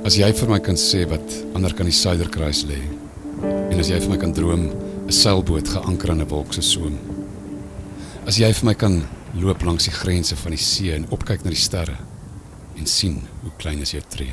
As jy vir my kan sê wat ander kan die Suiderkruis lê, en as jy vir my kan droom 'n seilboot geanker in 'n wolk se soem, as jy vir my kan loop langs die grense van die see en opkyk na die sterre en sien hoe klein is jou tree.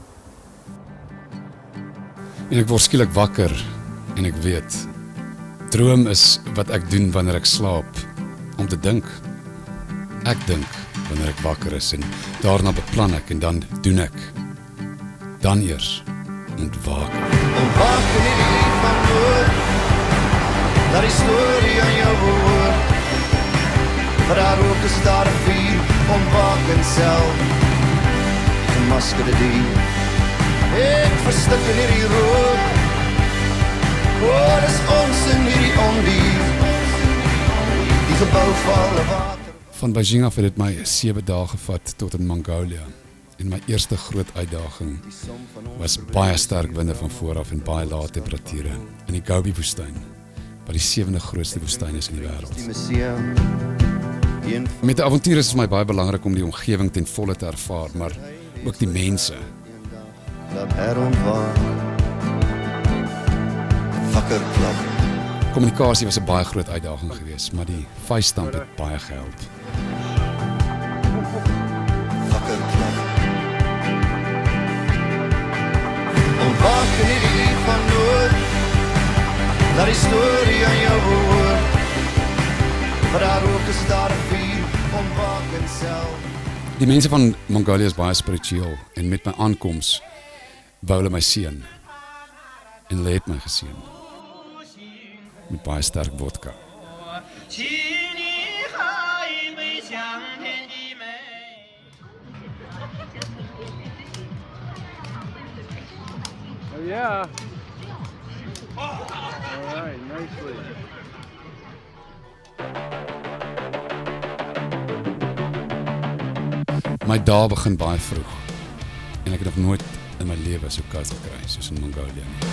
En ek word skielik wakker en ek weet, droom is wat ek doen wanneer ek slaap, om te dink. Ek dink wanneer ek wakker is en daarna beplan ek en dan doen ek. Dan eers ontwaak. Ontwaak in die lied van woord, dat die storie aan jou behoort. Vir daar ook is daar 'n vuur, ontwaak in self, gemaskerde dier. Ek verstik in hierdie rook, dis ons in hierdie ondier, die gebou val in water. Van Beijing af het dit my 7 dae gevat tot in Mongolië. En my eerste groot uitdaging was baie sterk winde van vooraf en baie lae temperature in die Gobi-woestyn, wat die 7de grootste woestyn is in die wêreld. Met 'n avontuur is dit vir my baie belangrik om die omgewing ten volle te ervaar, maar ook die mense. Kommunikasie was 'n baie groot uitdaging geweest, maar die vuisstamp het baie gehelp. Ontwaak in die lied van nood, dat die storie aan jou behoort. Vir daar ook is daar 'n vuur, ontwaak in self. Die mense van Mongolië is baie spiritueel en met my aankoms wou hulle my seën. En hulle het my geseën. Met baie sterk vodka. Oh yeah. All right, nicely. My dae begin baie vroeg en ek het nog nooit in my lewe so koud gekry soos in Mongolië nie.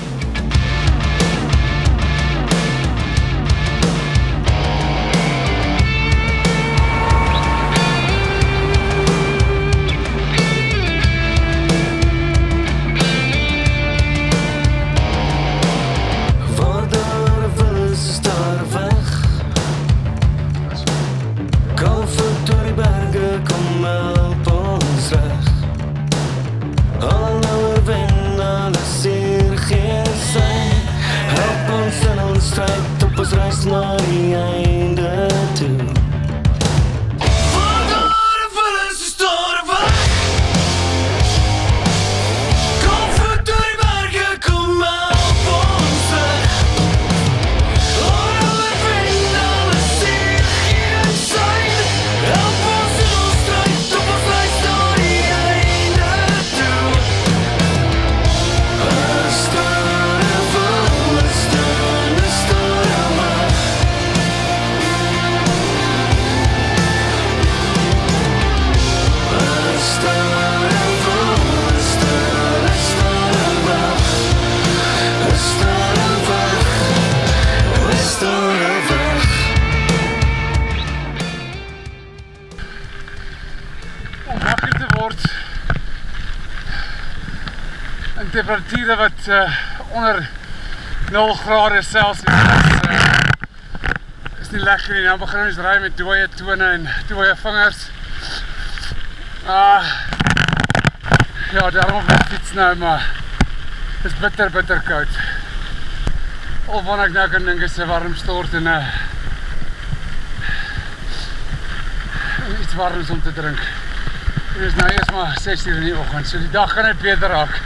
En temperature wat onder 0 grade Celsius is nie lekker nie. Nou begin ons ry met dooie tone en dooie vingers. Ja, daarom op die fiets nou, maar het is bitter koud. Of wat ek nou kan dink is 'n warm stort en iets warms om te drink. Het is nou eers maar 6 uur in die oggend, so die dag gaan net beter raak.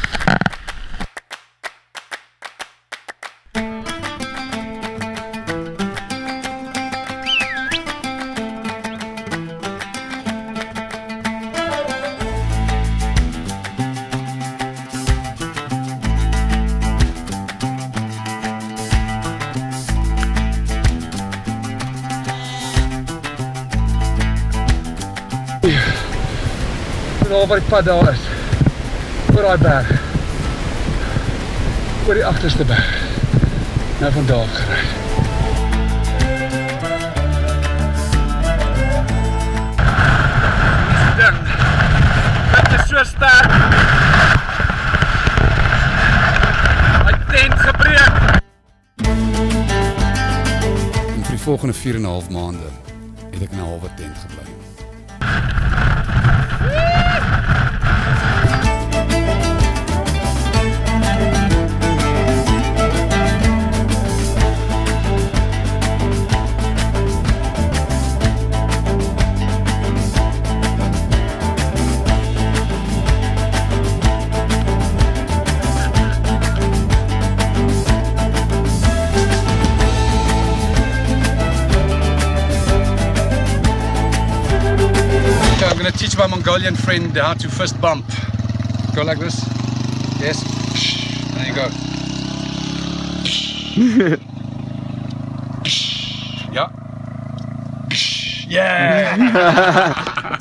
Al waar die pad daar is, oor die berg, oor die agterste berg, nou van daar gery. Dis die ding, dit is so sterk, tent gebreek. En vir die volgende 4,5 maande het ek in 'n halwe tent gebly. I'm going to teach my Mongolian friend how to fist bump. Go like this. Yes. There you go. Yeah. Yeah.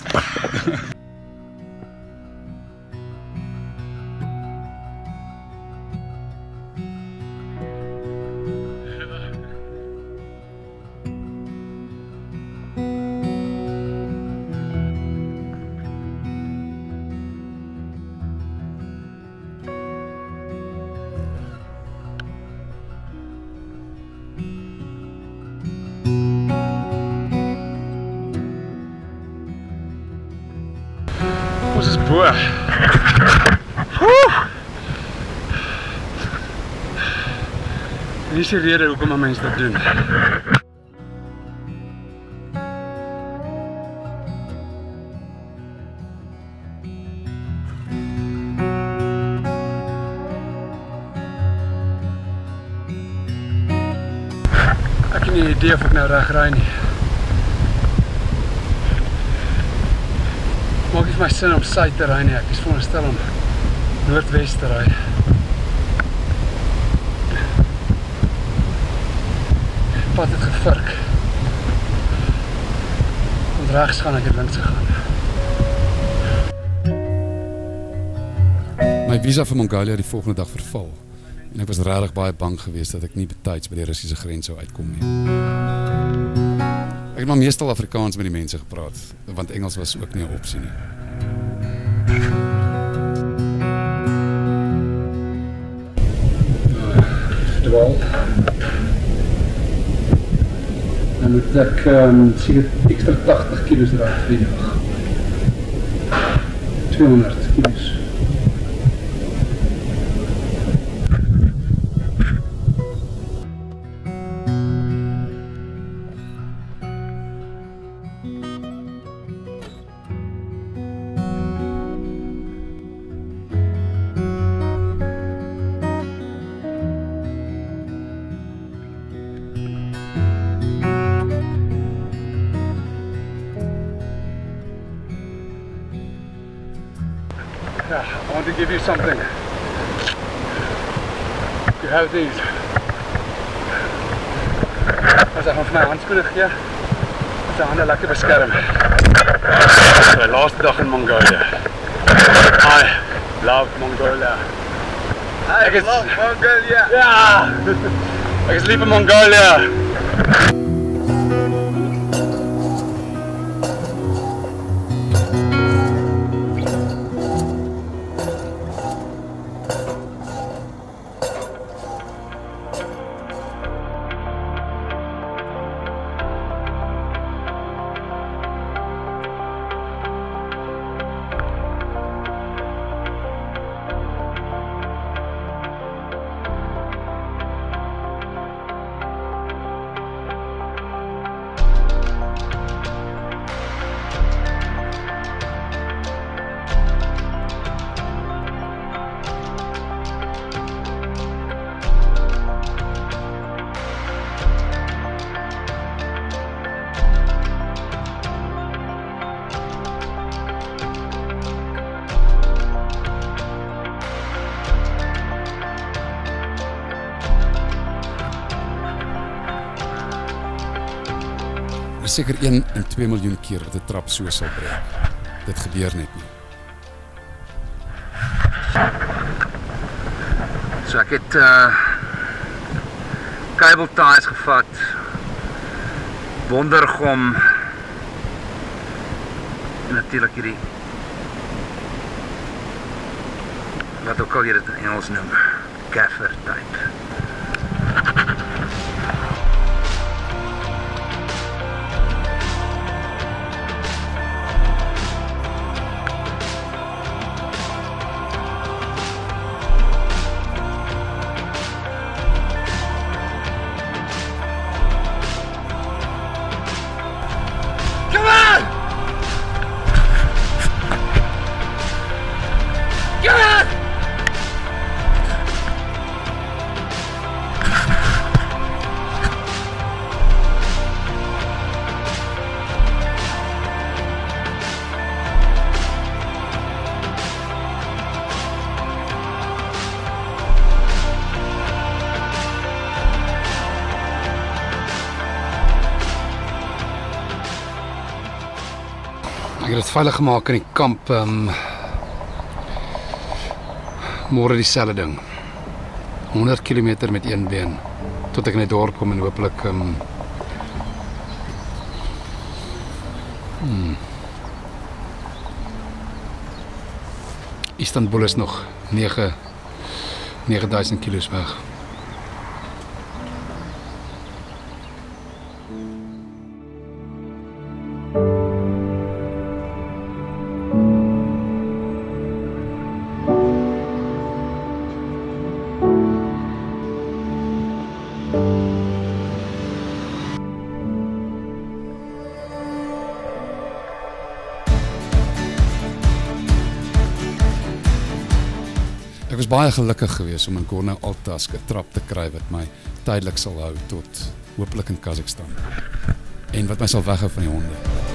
Ons is bo. Hier is die rede hoekom 'n mens dit doen. Ek het nie idee of ek nou reg ry nie. Maak nie vir my sin om suid te ry nie, ek is veronderstel om noordwes te ry. Die pad het gevurk. Want regs gaan, ek het links gegaan. My visa vir Mongolië het die volgende dag verval. En ek was regtig baie bang geweest dat ek nie betyds by die Russiese grens sou uitkom nie. Ek het maar meestal Afrikaans met die mense gepraat, want Engels was ook nie 'n opsie nie. Dwaal. Dan moet ek seker ekstra 80 kilos draai vir die dag. 200 kilos. Yeah, I want to give you something. You have these. As ek van my handskoene gee, is die hande lekker beskerm. Die laaste dag in Mongolië. I love Mongolia. I love Mongolia. Ja! Ek is lief vir Mongolia. is seker 1 in 2 miljoen keer dat 'n trap so sal breek. Dit gebeur net nie. So ek het cable ties gevat, wondergom en natuurlik hierdie wat ook al jy dit in Engels noem, gaffer type. Ek het dit veilig gemaak in die kamp, môre dieselfde ding. 100 km met een been, tot ek in die dorp kom en hopelik, Istanbul is nog 9000 kilos weg. Ek was baie gelukkig geweest om in Gorno-Altask 'n trap te kry wat my tydelik sal hou tot hopelik in Kazakhstan. En wat my sal weghou van die honde.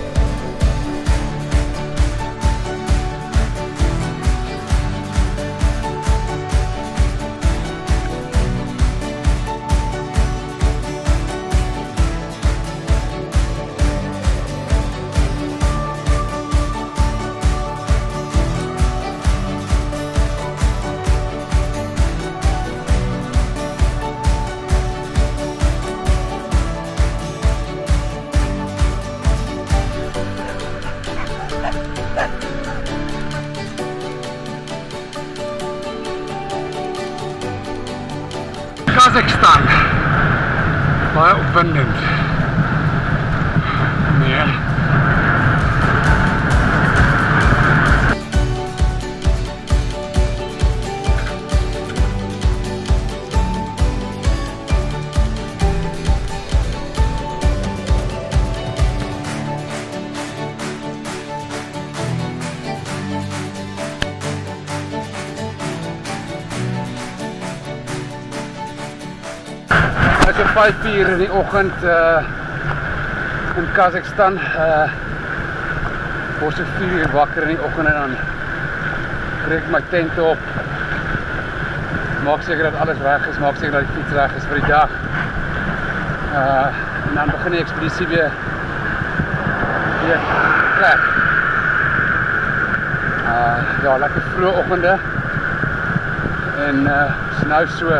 Kazakhstan. Baie opwindend. Nee. Dit is 5:00 in die oggend in Kazakhstan. Word so 4:00 wakker in die oggend en dan trek my tent op. Maak seker dat alles reg is, maak seker dat die fiets reg is vir die dag. En dan begin die ekspedisie weer trek. Ja, lekker vroeë oggende. En is nou so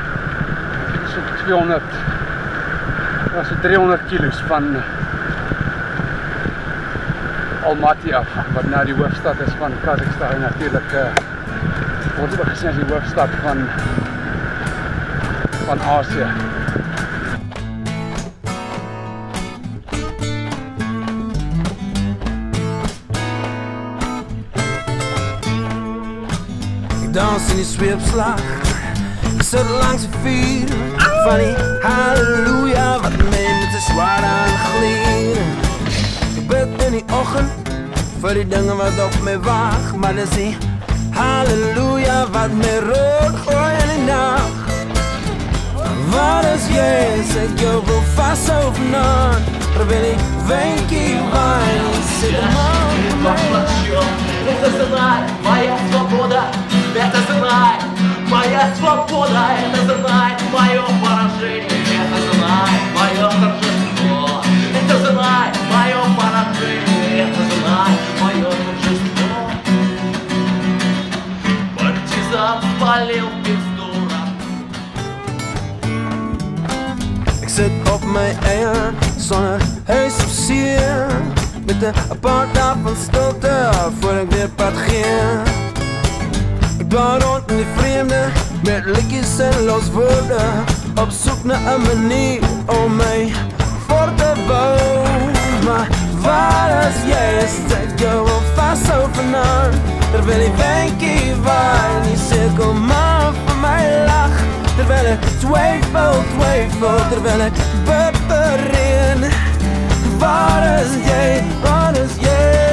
200, so 300 kilos van Almaty af, wat nou die hoofstad is van Kazakhstan en natuurlijk word ook gesien as die hoofstad van Asië. Ik dans in die zweepslag, ik zit langs de vier van die halleluja, wat mij met de zwaar aan glieden. Ik bid in die ochtend voor die dingen wat op mij wacht, maar dat is die halleluja wat mij rood gooit in de nacht. Wat is Jezus, ik jou wil vast overnacht, terwijl ik wenkie wijn zit de man. Это знай, моя свобода, это знай, моя свобода, это знай, мое поражение, это знай, мое торжество, это знай, мое поражение, это знай, мое торжество. Партизан спалил пиздура. Ik zit op mijn eigen, zonder huis of ziel, met een apart van stilte, voor ik weer pad ging. Ik dwaal rond in die vreemde met liedjes en loswoorden, op zoek naar een manier om mij voor te bouwen. Maar waar is jij? Stek je wel vast overnaar, terwijl ik denk je waar, die cirkel maar voor mij lacht. Terwijl ik twijfel, terwijl ik beperin. Waar is jij? Waar is jij?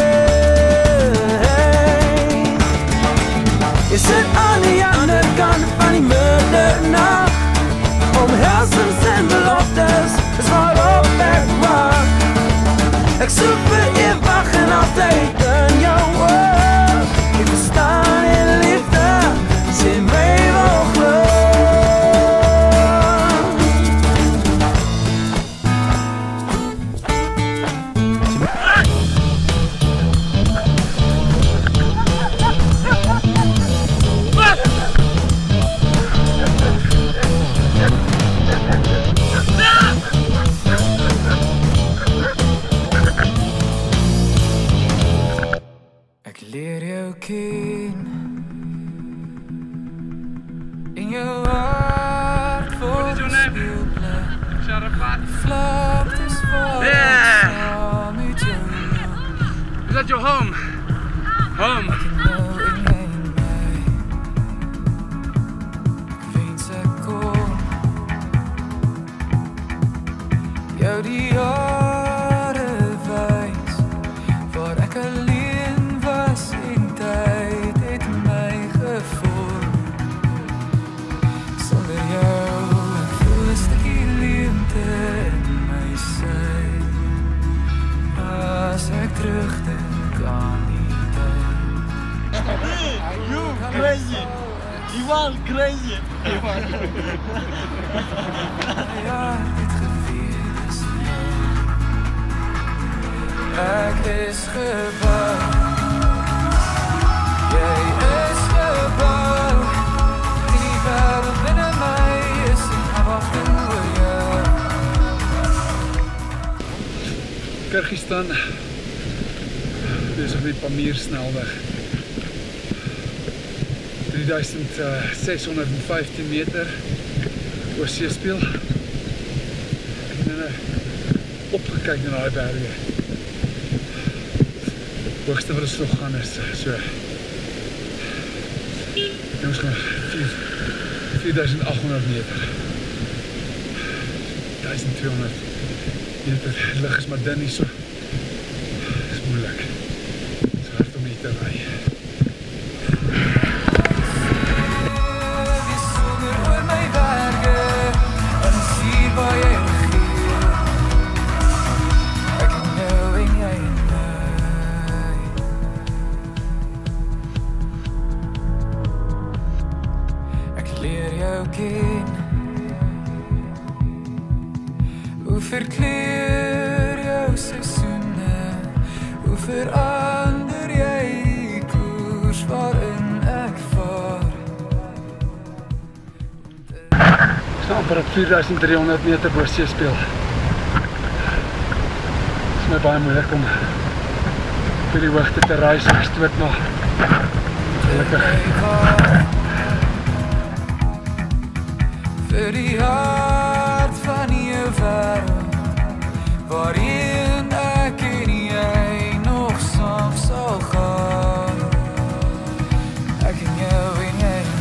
Je zit aan die andere kant van die middernacht. Omhelsens en beloftes is waarop ik wacht. Ik zoek voor eeuwig en altijd in jouw oog. Ik verstaan in liefde, zie mij wel gloed. Leer jou ken in jou hart voor de speelplek. Vlaktes voor saam met jou. Is that your home? Home. Ek en jou en jy en my. Ek wens ek kon jou die jare wys waar ek alleen was en tyd het my gevorm. Sonder jou voel 'n stukkie leemte in my sy. As ek terugdink aan die tyd. You crazy! Ivan crazy! Ja, dit geweet is nou. Ek is gebou. Jy is gebou. Die wêreld binne my is in afwagting oor jou. Kyrgyzstan, besig met Pamir snelweg. 3615 meter oor seespieël. Ek het nou opgekyk na daai berge. Hoogste wat ons nog gaan is so. Ons gaan 4800 meter. 1200 meter. Lig is maar dun hier so. Dis moeilik. Dis hard om hier te ry. Hoe verkleur jou seisoene? Hoe verander jy die koers waarin ek vaar? Ek staan amper op 4300 meter bo seespieël. Dit is my baie moeilik om vir die hoogte te ry, so ek stoot maar. Gelukkig. Vir die hart van jou wêreld, waarin ek en jy nog saam sal gaan. Ek en jou en jy en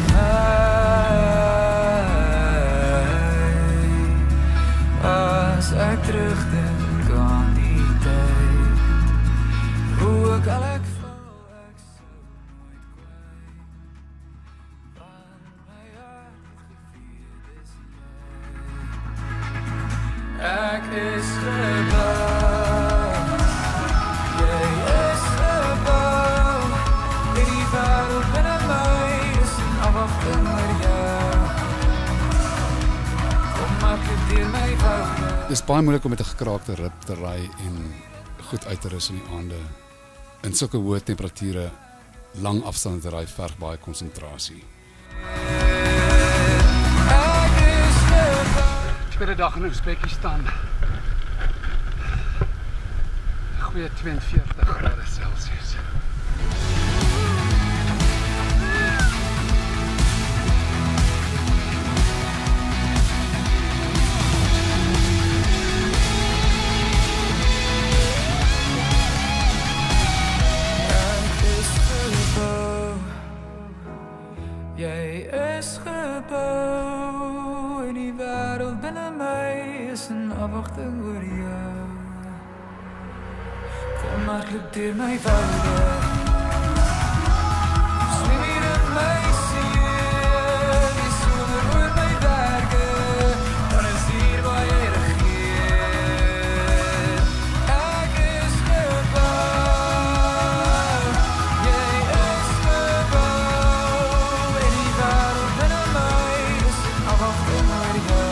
my. As ek terugdink aan die tyd, hoe ek al ek val, ek sou nooit kwyt. Van my hart gevierd is jy. Ek is gebou, jy is gebou. En die wêreld binne my is in afwagting oor jou. Kom maak dit deur my woude. Dit is baie moeilik om met 'n gekraakte rib te ry en goed uit te rus in die aande. In sulke hoë temperature, lang afstande te ry verg baie konsentrasie. Ek is gebou. Tweede dag in Uzbekistan. Goeie 42 grade Celsius. afwachting oor jou. Kom maar loop deur my woude. Swem hier in my see, die somer oor my berge. Dan is hier waar jy regeer. Ek is gebou, jy is gebou. En die wêreld binne my is in afwachting oor jou.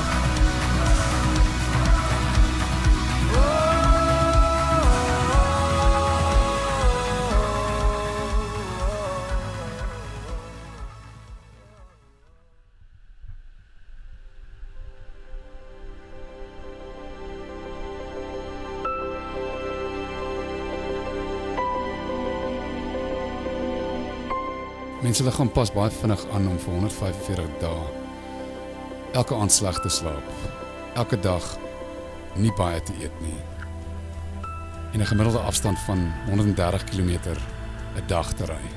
Mense liggaam pas baie vinnig aan om vir 145 dae elke aand sleg te slaap, elke dag nie baie te eet nie en 'n gemiddelde afstand van 130 km 'n dag te ry.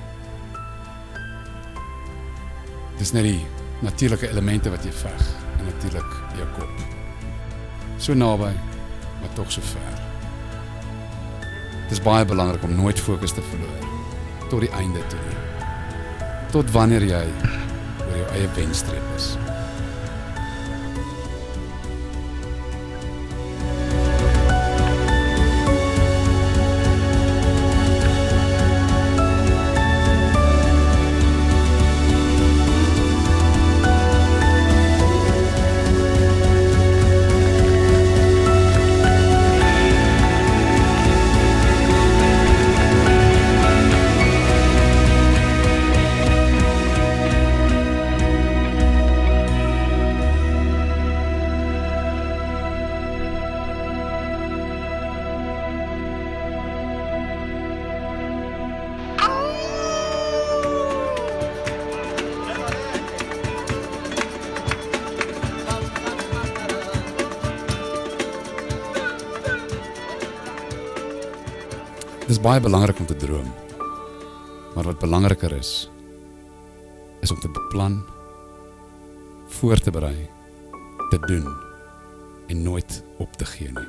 Dis net die natuurlike elemente wat jy veg en natuurlik jou kop. So naby, maar tog so ver. Dis baie belangrik om nooit fokus te verloor tot die einde toe. Tot wanneer jy oor jou eie wenstreep is. Dis baie belangrik om te droom. Maar wat belangriker is om te beplan, voor te berei, te doen en nooit op te gee nie.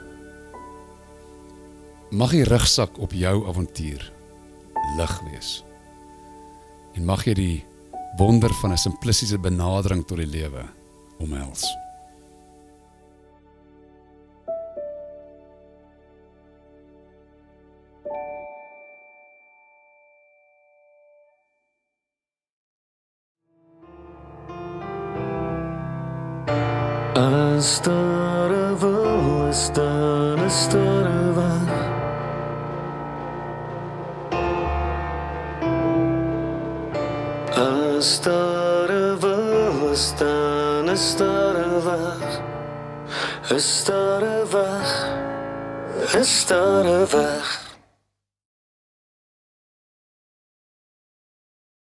Mag die rugsak op jou avontuur lig wees. En mag jy die wonder van 'n simplistiese benadering tot die lewe omhels. Alles sterwe is dan sterwe. Alles sterwe is dan sterwe. Sterwe, sterwe.